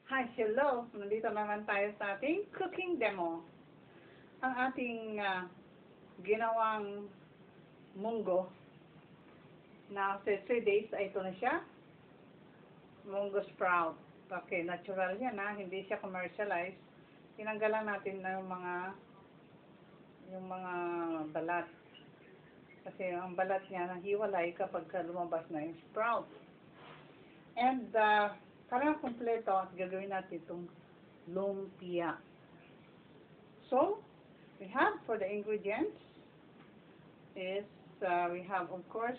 Hi, hello! Nandito naman tayo sa ating cooking demo. Ang ating ginawang munggo na after 3 days ay ito na siya. Munggo sprout. Okay, natural yan hindi siya commercialized. Tinanggalan natin na yung mga balat. Kasi ang balat niya nahiwalay kapag lumabas na yung sprout. And para kompleto, gagawin natin itong lumpia. So, we have for the ingredients is we have of course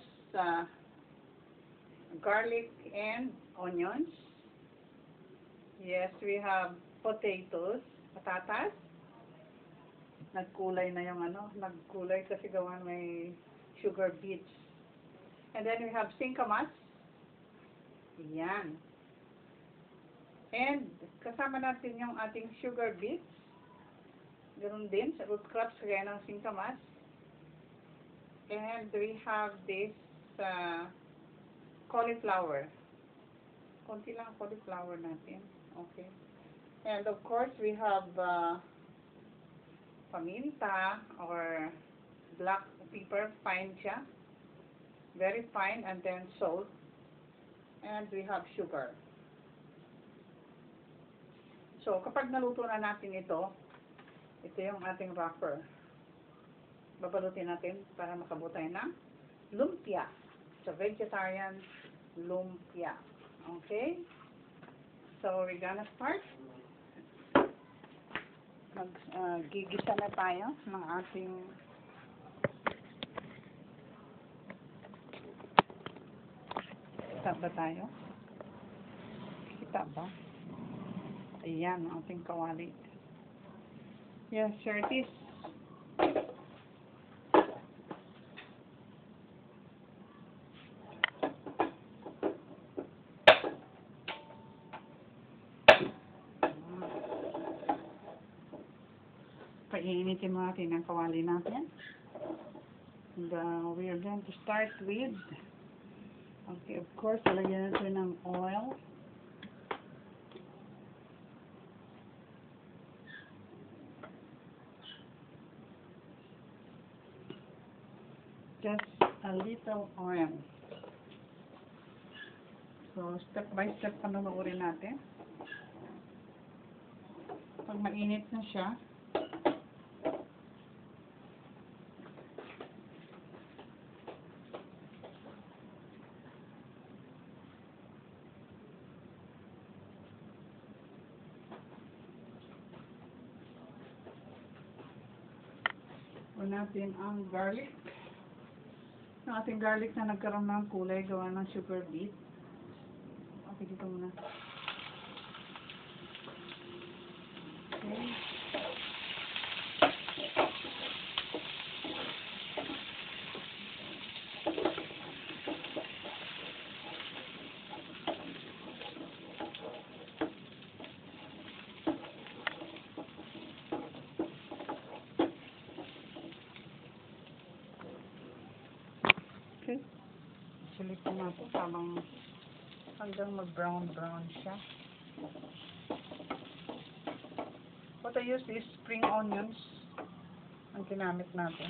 garlic and onions. Yes, we have potatoes, patatas. Nagkulay na yung nagkulay kasi gawa may sugar beets. And then we have singkamas. Yan. And kasama natin yung ating sugar beets. Ganun din sa root crops kaya ng singkamas. And we have this cauliflower. Konti lang cauliflower natin. Okay. And of course, we have paminta or black pepper, fine siya. Very fine, and then salt. And we have sugar. So, kapag naluto na natin ito yung ating wrapper. Babalutin natin para makabot tayo ng lumpia. So, vegetarian lumpia. Okay? So, we're gonna start. Gigisa na tayo ng ating kita ba tayo? Kita ba? Ayan, ang ating kawali. Yes, sure it is. Painitin mo natin ang kawali natin. And we are going to start with, okay, of course, lalagyan natin ng oil. Just a little oil. So, step by step panoorin natin. Pag mainit na siya, natin ang garlic. Ang ating garlic na nagkaroon ng kulay gawa ng sugar beet. Okay, dito muna. Okay. Okay. Sulitin natin hanggang mag-brown siya. What I use is spring onions ang ginamit natin.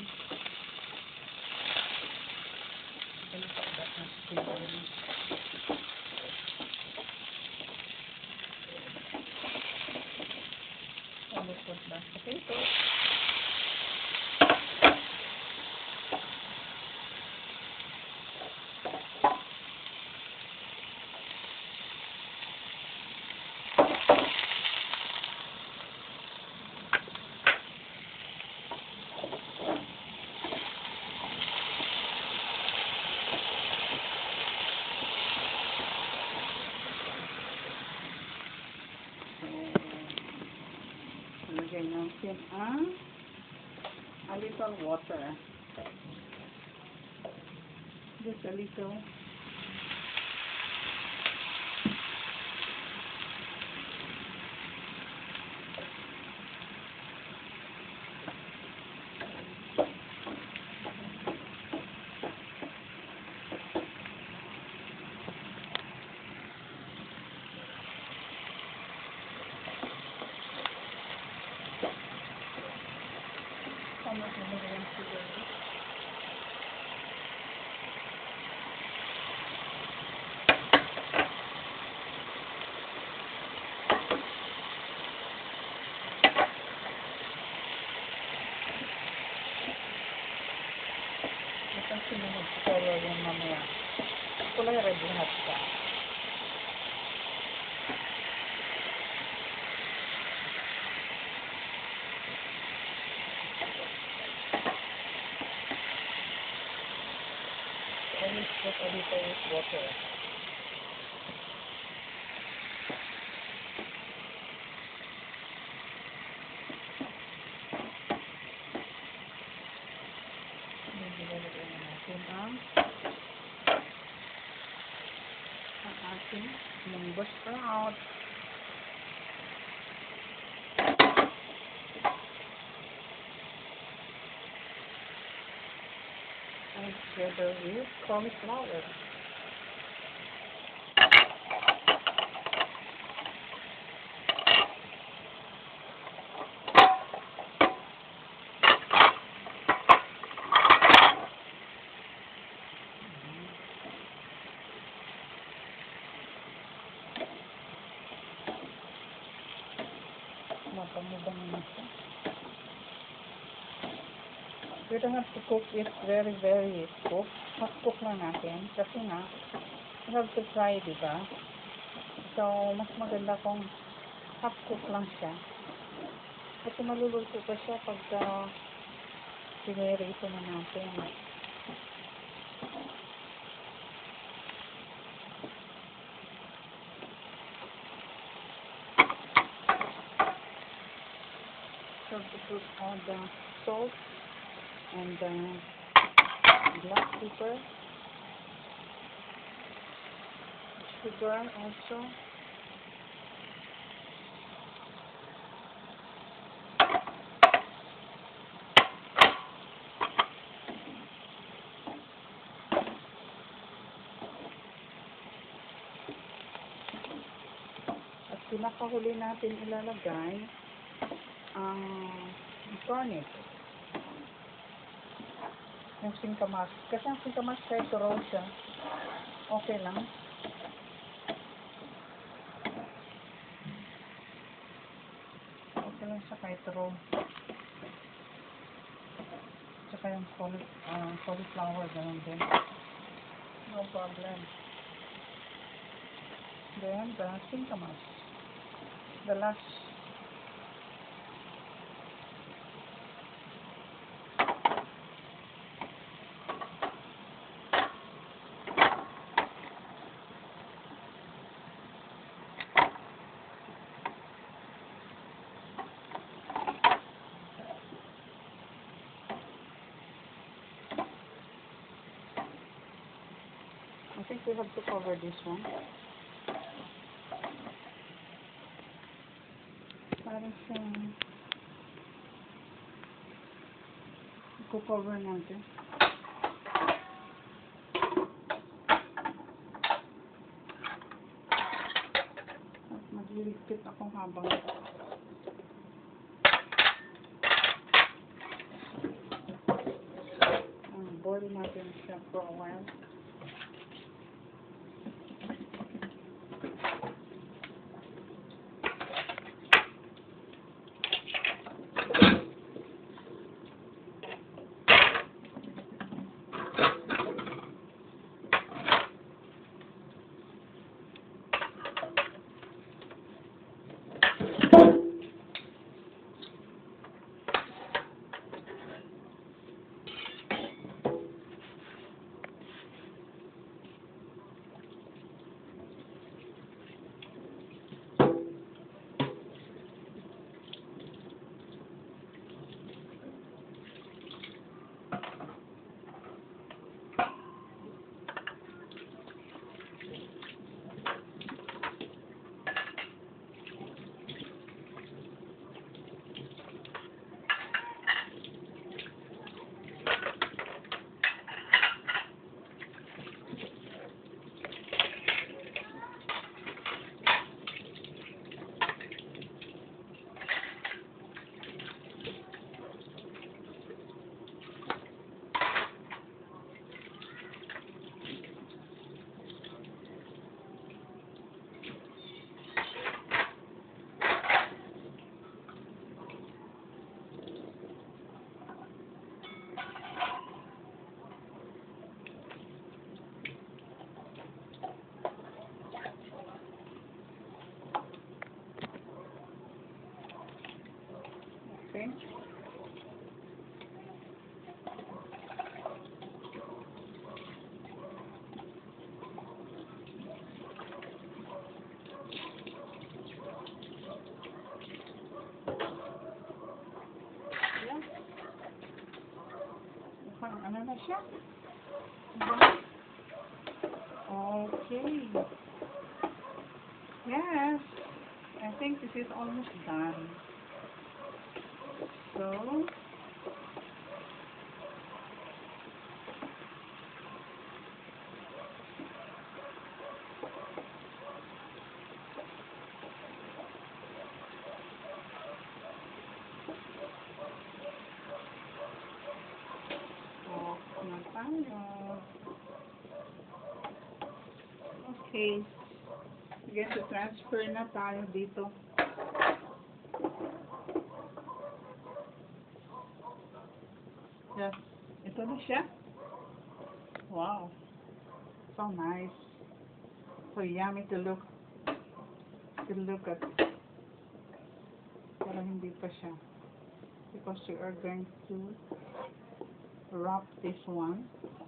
Spring onions. And we put the potatoes. Lagyan natin a little water. Just a little. Okay. Nilalagay na natin ang ating munggo sprout. And together with cauliflower. Mapamubang na siya. We don't have to cook it very cook. Half cook na natin. Kasi nga, we have to fry, diba? So, mas maganda kung half cook lang siya. Kasi maluluto pa siya pagka pinirito na natin. So, to put all the salt and black pepper, sugar also, at pinakahuli natin ilalagay ang garlic. Yung singkamas. Kasi ang singkamas kahit raw siya, okay lang. Okay lang siya kahit raw. Tsaka yung cauliflower, ganun din. No problem. Then, the singkamas. The last. I think we have to cover this one. Parang siyang i-cover natin. At magliligpit akong habang boil natin siya for a while. Okay. parang ano na siya. Okay. Yes. I think this is almost done. So, na tayo. Okay. Again, to transfer na tayo dito. Yes. Ito na siya. Wow. So nice. So yummy to look at. Pero hindi pa siya. Because we are going to wrap this one.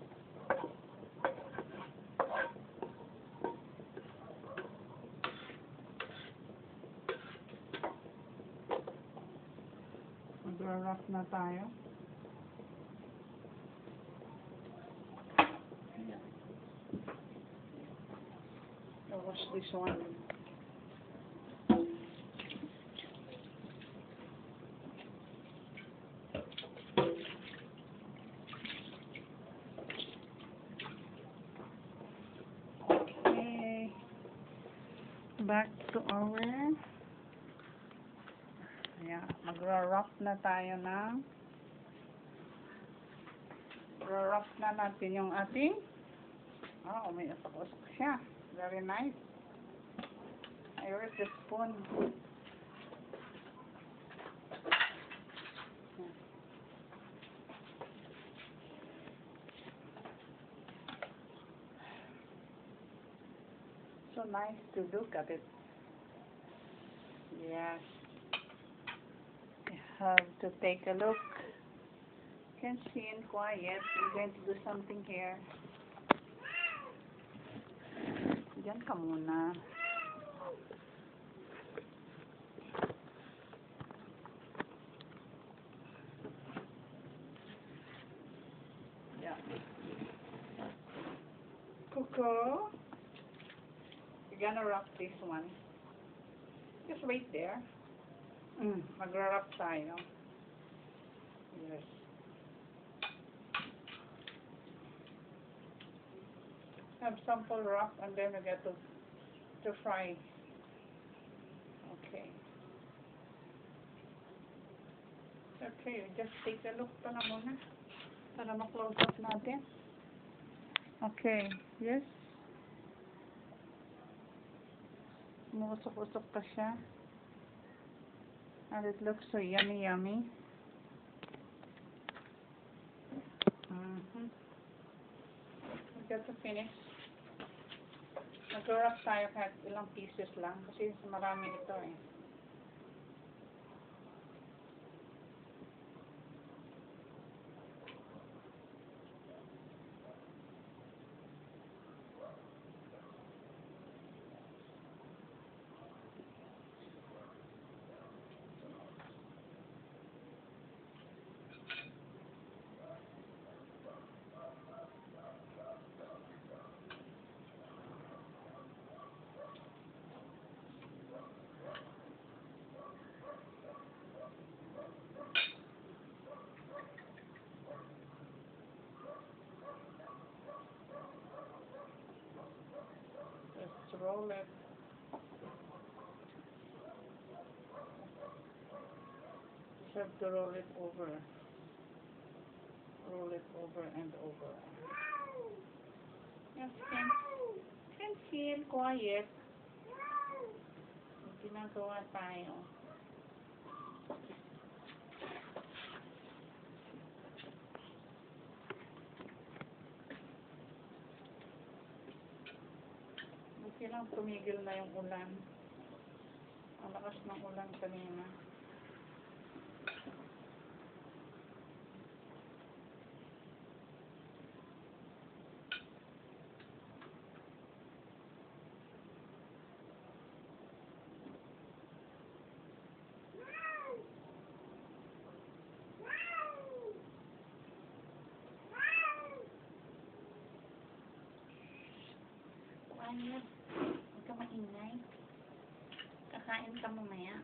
Mag-wrap na tayo. I'll wash this one. Okay. Back to our mag-wrap na tayo ng wrap na natin yung ating may usok-usok siya. Very nice. Where's the spoon? So nice to look at it. Yes. You have to take a look. You can see in quiet. I'm going to do something here. Diyan ka muna. Yeah. Coco, you're gonna wrap this one. Just wait there. Mag-wrap tayo. Yes. Have sample wrap and then we get to fry. Okay. Okay, just take a look pala muna para ma-close up natin. Okay, yes. Umusok-usok pa siya. And it looks so yummy, yummy. We got to finish. Mag-wrap tayo kahit ilang pieces lang kasi marami ito eh. Roll it. You have to roll it over. Roll it over and over. Yes, can feel quiet. Ginagawa tayo. Okay lang, tumigil na yung ulan. Ang lakas ng ulan kanina. quiet. Huwag ka maingay. Kakain ka mamaya.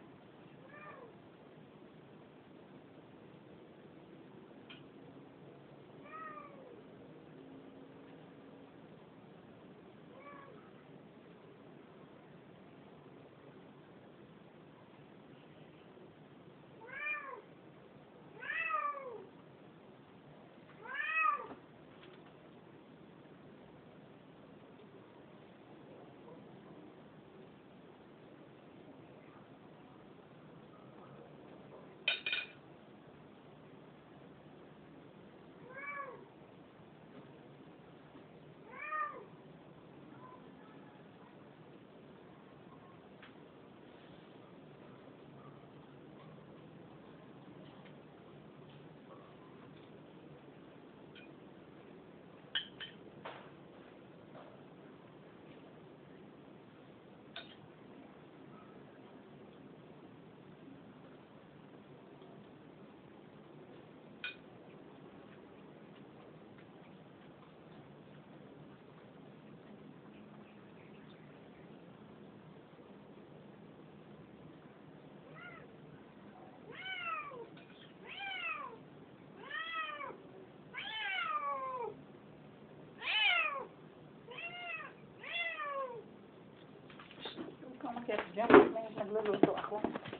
Umakyat dyan. May nagluluto ako.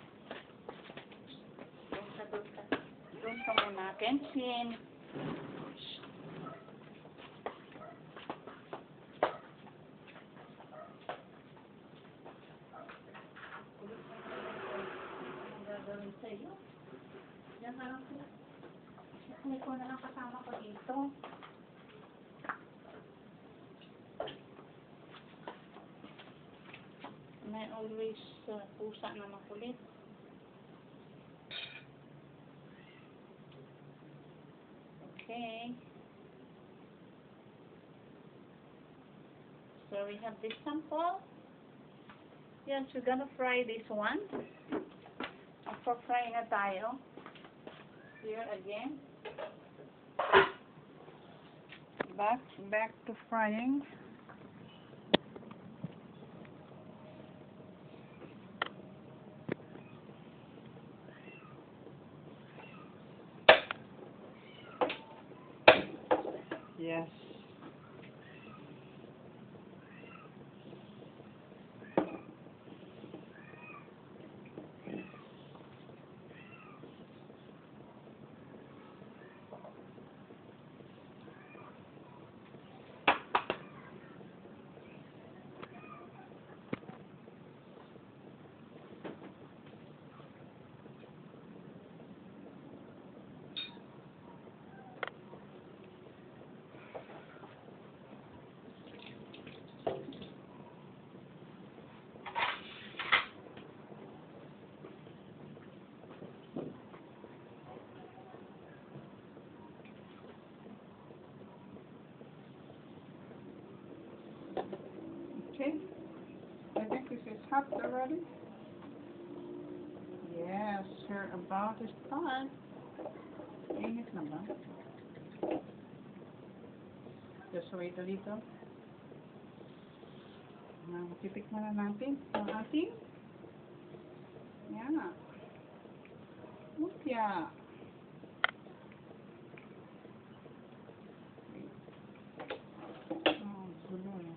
Doon ka muna. Kenshin. Ang gagawin sa'yo? Diyan ka lang sila. May ko na lang kasama ko dito. May always pusa na makulit. Okay. So we have this sample. Yes, we're gonna fry this one. Magpa-fry na tayo. Here again. Back to frying. Yes. Okay, I think this is hot already. Yes, we're about to start. Init na ba? Just wait a little. Titikman na natin ang ating yan. Lumpia. Oh, gulo eh.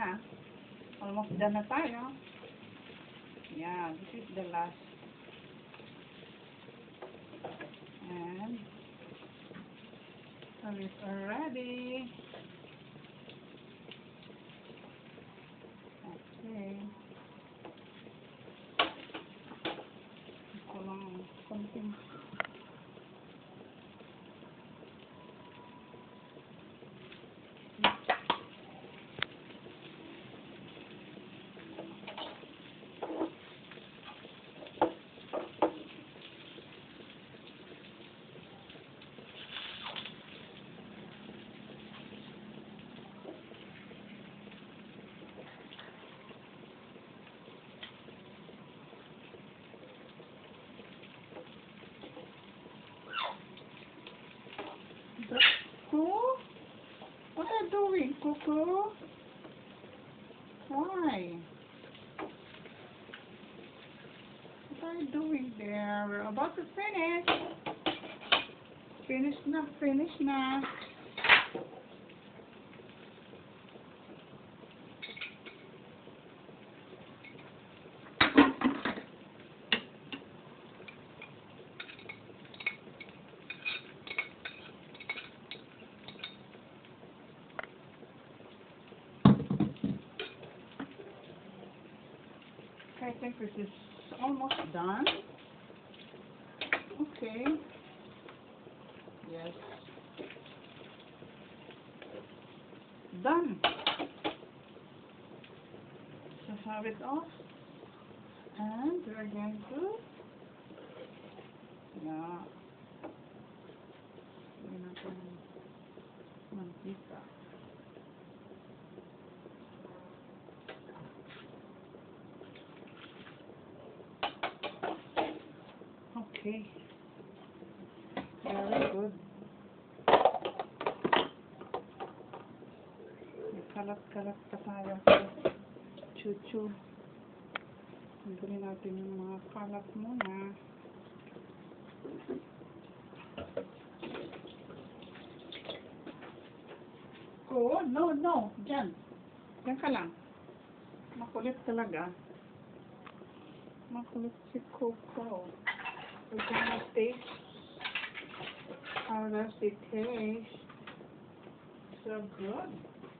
na. Almost done na tayo. Yeah, this is the last. And so it's already. Okay. Ito lang something. Cuckoo? What are you doing, Cuckoo? Why? What are you doing there? We're about to finish. Finish na, finish na. I think this is almost done. Okay. Yes. Done. So have it off. And we're going to mantika. Okay. Very good. May kalat-kalat pa tayo. Chuchu. Tanggalin natin yung mga kalat muna. Oh, no. Diyan. Diyan ka lang. Makulit talaga. Makulit si Coco. We're gonna taste. How does it taste? So good.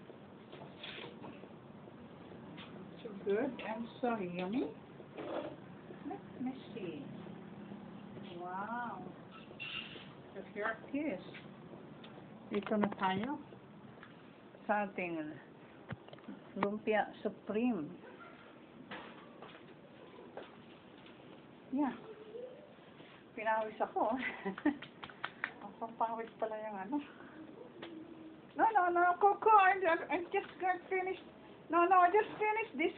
So good and so yummy. Let me see. Wow. So here it is. Dito na tayo sa ating Lumpia Supreme. Yeah. Pinawis ako. Ang pawis pala yung ano. No, Coco, I just got finished. No, I just finished this,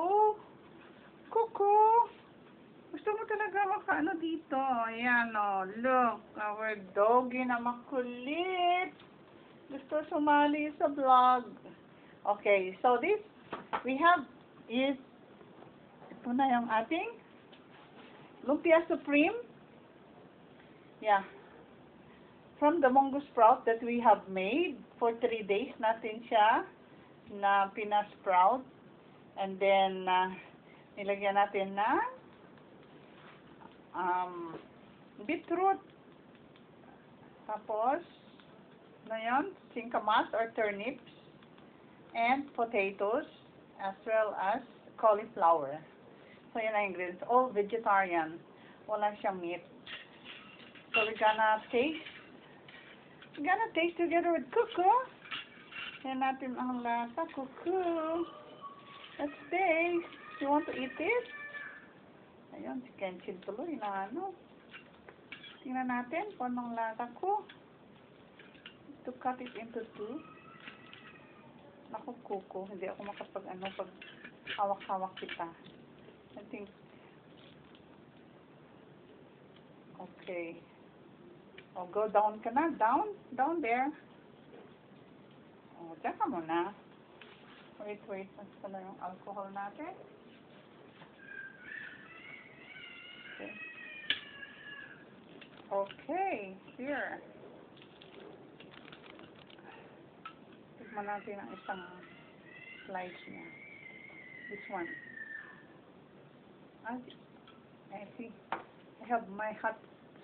Coco. Gusto mo talaga makaano dito. Ayan, oh, look. Our doggy na makulit. Gusto sumali sa vlog. Okay, so this, we have is, ito na yung ating Lumpia Supreme. Yeah. From the mungo sprout that we have made for 3 days natin siya na pinasprout. And then, nilagyan natin na beetroot. Tapos, na yun, singkamas or turnips. And potatoes, as well as cauliflower. So, yun ang ingredients. All vegetarian. Wala siyang meat. So, we're gonna taste together with Cuckoo. Yan natin ang lasa, Cuckoo. Let's taste. You want to eat it? Ayun, si Kenshin tuloy na ano. Tingnan natin kung anong lasa ko. To cut it into 2. Naku, Cuckoo. Hindi ako pag hawak-hawak kita. I think. Okay. Oh, go down ka na. Down there. Oh, dyan ka muna. Wait. Nasa na yung alcohol natin. Okay. Here. Tikman natin ang isang slice niya. This one. I see. I have my hot.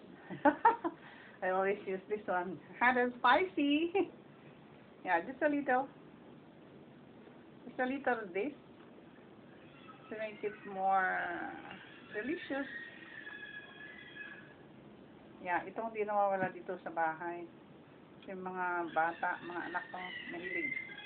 I always use this one. Hot and spicy. Yeah, just a little. Just a little of this to make it more delicious. Yeah, ito hindi nawawala dito sa bahay. Yung mga bata, mga anak ko, mahilig.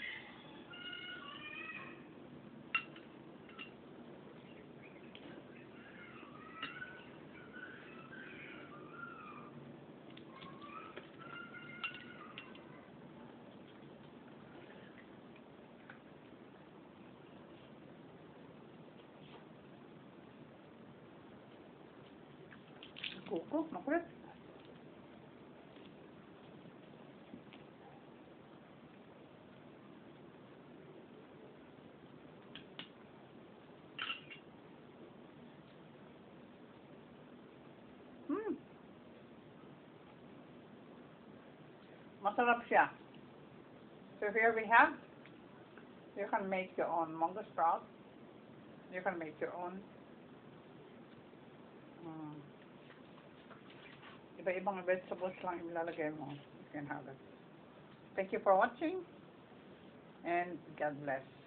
Kuko, makulit. Masarap siya. So here we have, you can make your own mango sprout. You can make your own iba-ibang vegetables lang ilalagay mo. You can have it. Thank you for watching and God bless.